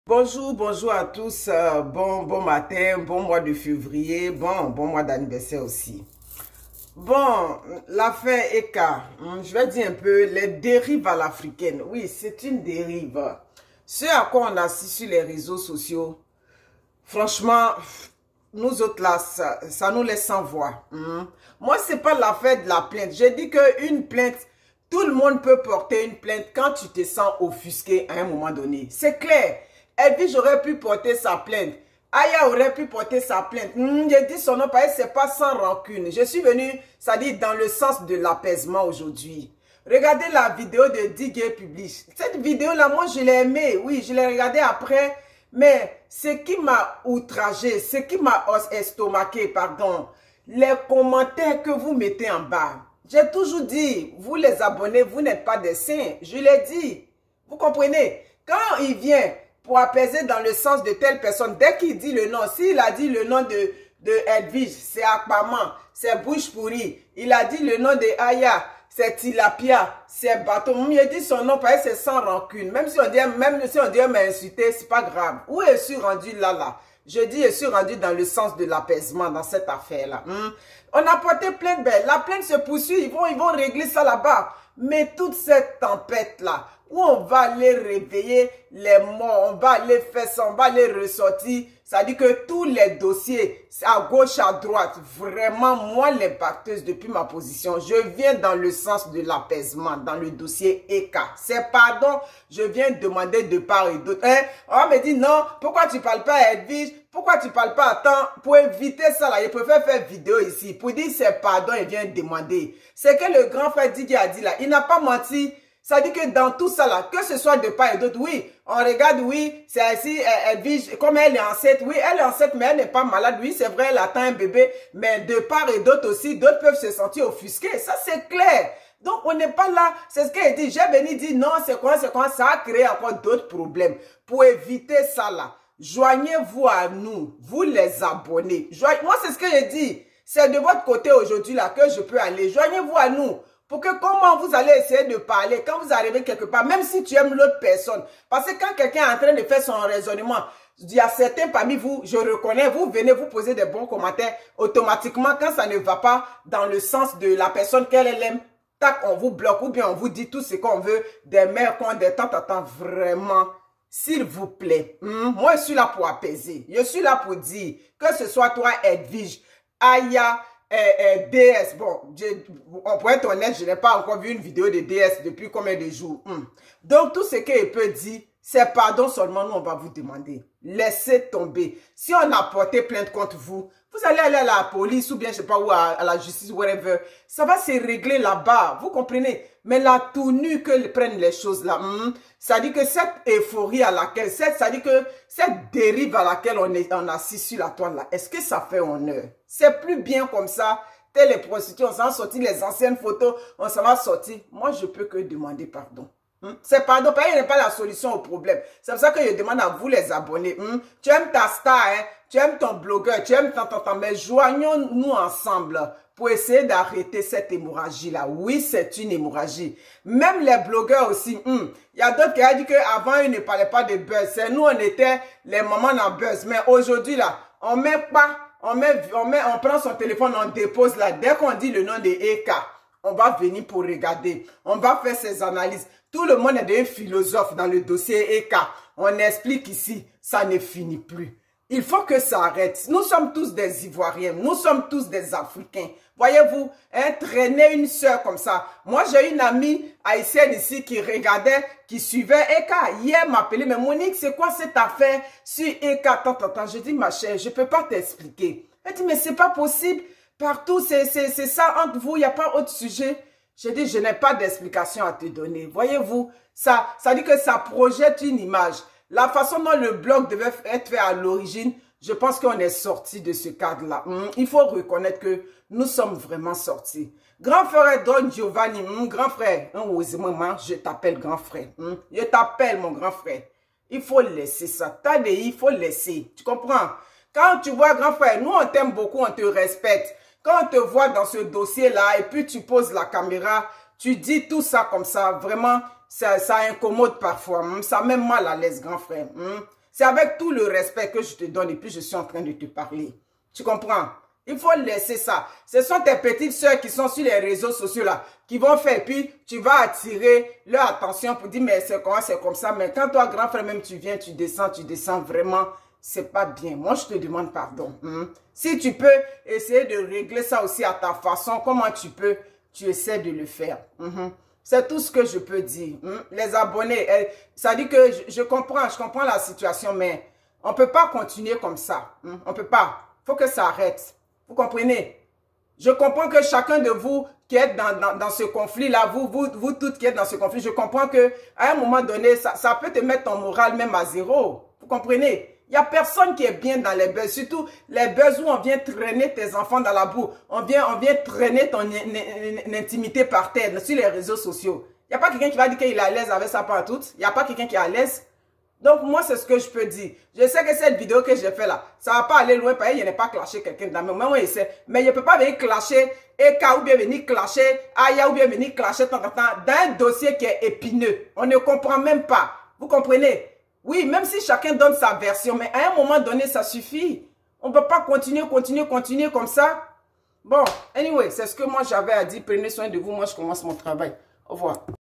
Bonjour, bonjour à tous. Bon matin, bon mois de février, bon mois d'anniversaire aussi. Bon, l'affaire Eka, je vais dire un peu les dérives à l'africaine. Oui, c'est une dérive. Ce à quoi on assiste sur les réseaux sociaux, franchement, nous autres là, ça nous laisse sans voix. Moi, c'est pas l'affaire de la plainte. J'ai dit qu'une plainte, tout le monde peut porter une plainte quand tu te sens offusqué à un moment donné. C'est clair. Edwige aurait pu porter sa plainte. Aya aurait pu porter sa plainte. J'ai dit son nom parce que c'est pas sans rancune. Je suis venu, ça dit, dans le sens de l'apaisement aujourd'hui. Regardez la vidéo de DJ Publish. Cette vidéo-là, moi, je l'ai aimée. Oui, je l'ai regardée après. Mais ce qui m'a outragé, ce qui m'a estomaqué, pardon, les commentaires que vous mettez en bas. J'ai toujours dit, vous les abonnés, vous n'êtes pas des saints. Je l'ai dit. Vous comprenez? Quand il vient pour apaiser dans le sens de telle personne, dès qu'il dit le nom, s'il a dit le nom de Edwige, c'est Akpaman, c'est Bouche Pourrie. Il a dit le nom de Aya, c'est Tilapia, c'est Bateau. Il dit son nom parce que c'est sans rancune. Même si on dit m'insulter, c'est pas grave. Où je suis rendu là? Je dis, je suis rendu dans le sens de l'apaisement dans cette affaire-là. On a porté plainte, la plainte se poursuit, ils vont régler ça là-bas. Mais toute cette tempête-là, où on va aller réveiller les morts, on va aller faire ça, on va aller ressortir. Ça dit que tous les dossiers, à gauche, à droite, vraiment, moi, les batteuse, depuis ma position, je viens dans le sens de l'apaisement, dans le dossier ECA. C'est pardon, je viens demander de part et d'autre. On me dit non, pourquoi tu parles pas à Edwige? Pourquoi tu parles pas à temps? Pour éviter ça, là, je préfère faire vidéo ici. Pour dire c'est pardon, il vient demander. C'est que le grand frère Didier a dit là, il n'a pas menti. Ça dit que dans tout ça là, que ce soit de part et d'autre, oui, on regarde, oui, c'est ainsi, Edwige, comme elle est enceinte, oui, elle est enceinte, mais elle n'est pas malade, oui, c'est vrai, elle attend un bébé, mais de part et d'autre aussi, d'autres peuvent se sentir offusqués, ça c'est clair. Donc, on n'est pas là, c'est ce qu'elle dit, j'ai venu dire, non, c'est quoi, ça a créé encore d'autres problèmes. Pour éviter ça là, joignez-vous à nous, vous les abonnés. Moi, c'est ce que j'ai dit, c'est de votre côté aujourd'hui là que je peux aller, joignez-vous à nous. Pour que comment vous allez essayer de parler quand vous arrivez quelque part, même si tu aimes l'autre personne. Parce que quand quelqu'un est en train de faire son raisonnement, il y a certains parmi vous, je reconnais, vous venez vous poser des bons commentaires automatiquement quand ça ne va pas dans le sens de la personne qu'elle aime. Tac, on vous bloque ou bien on vous dit tout ce qu'on veut, des mères qu'on des temps, vraiment. S'il vous plaît, moi je suis là pour apaiser. Je suis là pour dire que ce soit toi, Edwige, Aya, DS, bon, on pourrait être honnête, je n'ai pas encore vu une vidéo de DS depuis combien de jours. Donc, tout ce qu'il peut dire, c'est pardon seulement, nous, on va vous demander. Laissez tomber. Si on a porté plainte contre vous, vous allez aller à la police ou bien, je sais pas où, à la justice, whatever. Ça va se régler là-bas, vous comprenez? Mais la tournure que prennent les choses là, ça dit que cette euphorie à laquelle, ça dit que cette dérive à laquelle on assiste sur la toile là, est-ce que ça fait honneur? C'est plus bien comme ça. Telles les prostituées, on s'en va sortir les anciennes photos, on s'en va sortir. Moi, je peux que demander pardon. C'est pardon, parce qu'il n'est pas la solution au problème. C'est pour ça que je demande à vous les abonnés. Tu aimes ta star, hein? Tu aimes ton blogueur, tu aimes ton, mais joignons-nous ensemble pour essayer d'arrêter cette hémorragie-là. Oui, c'est une hémorragie. Même les blogueurs aussi, il y a d'autres qui ont dit qu'avant, ils ne parlaient pas de buzz. C'est nous, on était les mamans dans buzz. Mais aujourd'hui, là, on met pas, on prend son téléphone, on dépose là. Dès qu'on dit le nom de Eka, on va venir pour regarder. On va faire ses analyses. Tout le monde est des philosophes dans le dossier Eka. On explique ici, ça ne finit plus. Il faut que ça arrête. Nous sommes tous des Ivoiriens. Nous sommes tous des Africains. Voyez-vous, traîner une soeur comme ça. Moi, j'ai une amie haïtienne ici qui regardait, qui suivait Eka. Hier, m'a appelé, mais Monique, c'est quoi cette affaire sur Eka? Attends. Je dis, ma chère, je ne peux pas t'expliquer. Elle dit, mais c'est pas possible. Partout, c'est ça entre vous. Il n'y a pas autre sujet. J'ai dit, je n'ai pas d'explication à te donner. Voyez-vous, ça dit que ça projette une image. La façon dont le blog devait être fait à l'origine, je pense qu'on est sorti de ce cadre-là. Il faut reconnaître que nous sommes vraiment sortis. Grand frère Don Giovanni, grand frère, je t'appelle grand frère. Je t'appelle mon grand frère. Il faut laisser ça. Il faut laisser. Tu comprends? Quand tu vois grand frère, nous on t'aime beaucoup, on te respecte. Quand on te voit dans ce dossier-là et puis tu poses la caméra, tu dis tout ça comme ça, vraiment, ça incommode parfois. Ça met mal à l'aise, grand frère. C'est avec tout le respect que je te donne et puis je suis en train de te parler. Tu comprends? Il faut laisser ça. Ce sont tes petites soeurs qui sont sur les réseaux sociaux là, qui vont faire, puis tu vas attirer leur attention pour dire, mais c'est comme ça. Mais quand toi, grand frère, même tu viens, tu descends vraiment, c'est pas bien. Moi, je te demande pardon. Si tu peux essayer de régler ça aussi à ta façon, comment tu peux, tu essaies de le faire. C'est tout ce que je peux dire. Les abonnés, ça dit que je comprends la situation, mais on ne peut pas continuer comme ça. On ne peut pas. Il faut que ça arrête. Vous comprenez? Je comprends que chacun de vous qui êtes dans ce conflit-là, vous toutes qui êtes dans ce conflit, je comprends que à un moment donné, ça peut te mettre ton moral même à zéro. Vous comprenez? Il n'y a personne qui est bien dans les buzz. Surtout les buzz où on vient traîner tes enfants dans la boue. On vient traîner ton intimité par terre sur les réseaux sociaux. Il n'y a pas quelqu'un qui va dire qu'il est à l'aise avec ça partout. Il n'y a pas quelqu'un qui est à l'aise. Donc, moi, c'est ce que je peux dire. Je sais que cette vidéo que j'ai fait là, ça ne va pas aller loin parce que je n'ai pas clashé quelqu'un dans mes mains. Mais je ne peux pas venir clasher Eka ou bien venir clasher Aya ou bien venir clasher dans un dossier qui est épineux. On ne comprend même pas. Vous comprenez? Oui, même si chacun donne sa version, mais à un moment donné, ça suffit. On ne peut pas continuer comme ça. Bon, anyway, c'est ce que moi j'avais à dire. Prenez soin de vous. Moi, je commence mon travail. Au revoir.